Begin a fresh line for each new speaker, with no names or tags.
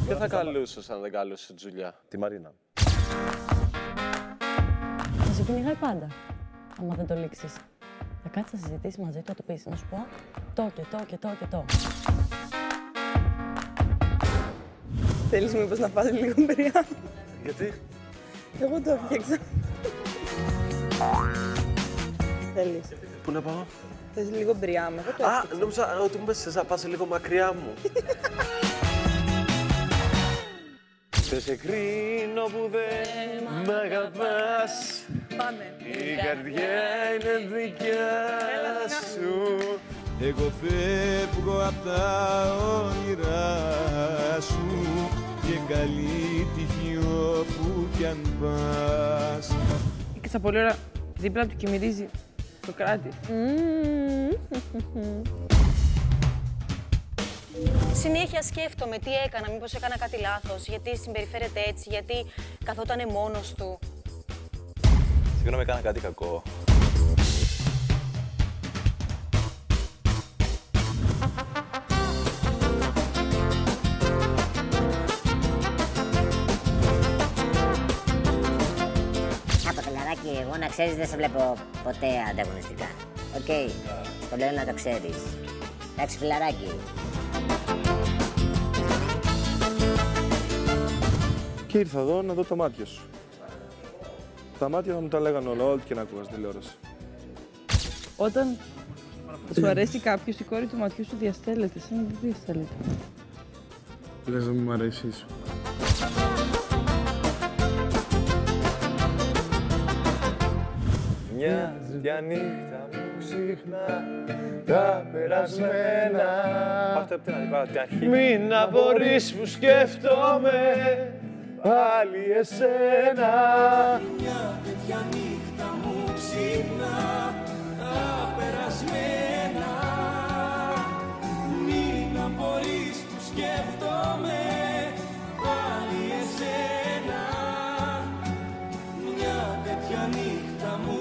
Ποιο θα καλούσες αν δεν καλούσες τη Τζουλιά?
Τη Μαρίνα.
Θα σε κυνηγάει πάντα, άμα δεν το λήξεις. Θα κάτσεις να συζητήσεις μαζί του, θα του πεις, να σου πω το και το και το και το.
Θέλεις μήπως να φας λίγο μπριάμ?
Γιατί?
Εγώ το έφτιαξα. Θέλεις?
Πού να πάω?
Θες λίγο μπριάμ? Εγώ το έφτιαξα.
Νόμιζα ότι μου πες να πας λίγο μακριά μου. Δεν σε κρίνω που δεν μ' αγαπάς.
Πάμε.
Η καρδιά είναι δικιά σου.
Εγώ φεύγω απ' τα όνειρά σου και καλή τύχη όπου κι αν πας.
Έκανα πολύ ώρα δίπλα του και μυρίζει το κράτη.
Συνέχεια σκέφτομαι τι έκανα, μήπως έκανα κάτι λάθος, γιατί συμπεριφέρεται έτσι, γιατί καθότανε μόνος του.
Συγγνώμη, έκανα κάτι κακό.
Από φιλαράκι, εγώ να ξέρεις δεν σε βλέπω ποτέ ανταγωνιστικά. Οκ, στο λέω να το ξέρεις. Εντάξει, φιλαράκι.
Και ήρθα εδώ να δω τα μάτια σου. Τα μάτια θα μου τα λέγανε όλα, ό,τι και να ακούγα στην τηλεόραση.
Όταν σου αρέσει κάποιος, η κόρη του ματιού σου διαστέλλεται, σαν να δεν διαστέλλεται.
Λες να μην μ' αρέσεις.
Μια νύχτα μου ξύχνα τα περασμένα.
Πάρτε από την αρχή.
Μην απορείς που σκέφτομαι πάλι εσένα.
Μια τέτοια νύχτα μου ξύπνα τα περασμένα. Μην απορείς που σκέφτομαι πάλι εσένα. Μια τέτοια νύχτα μου